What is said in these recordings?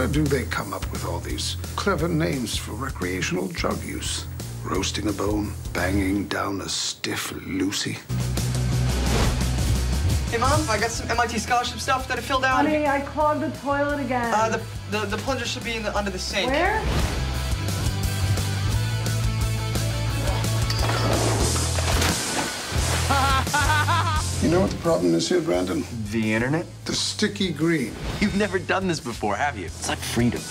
Where do they come up with all these clever names for recreational drug use? Roasting a bone, banging down a stiff Lucy. Hey, Mom, I got some MIT scholarship stuff that I filled out. Honey, I clogged the toilet again. The plunger should be under the sink. Where? You know what the problem is here, Brandon? The internet? The sticky green. You've never done this before, have you? It's like freedom.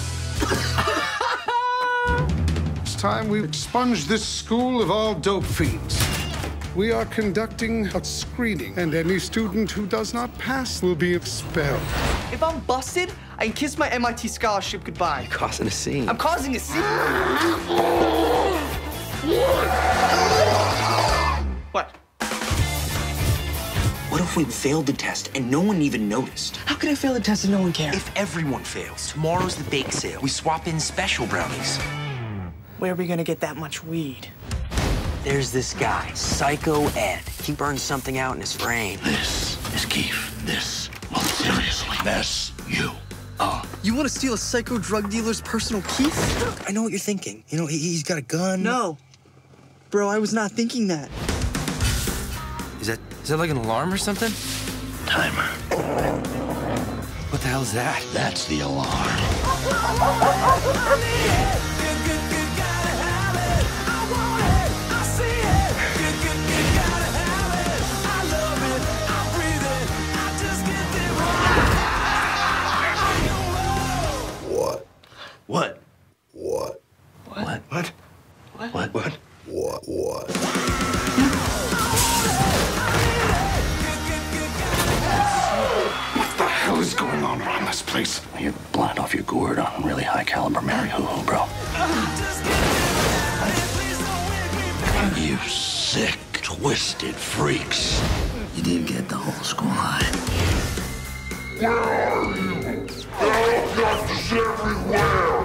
It's time we expunge this school of all dope fiends. We are conducting a screening, and any student who does not pass will be expelled. If I'm busted, I can kiss my MIT scholarship goodbye. You're causing a scene. I'm causing a scene. What? What if we failed the test and no one even noticed? How could I fail the test and no one cares? If everyone fails, tomorrow's the bake sale. We swap in special brownies. Where are we gonna get that much weed? There's this guy, Psycho Ed. He burns something out in his brain. This is Keith. This will seriously mess you up. You want to steal a psycho drug dealer's personal Keith? I know what you're thinking. You know, he's got a gun. No. Bro, I was not thinking that. Is that like an alarm or something? Timer. What the hell is that? That's the alarm. What? What? What? What? What? What? What? What? What the hell is going on around this place? You're blind off your gourd on really high caliber Mary Hoo-Hoo, bro. You sick, twisted freaks. You did get the whole squad. Where are you? There are doctors everywhere!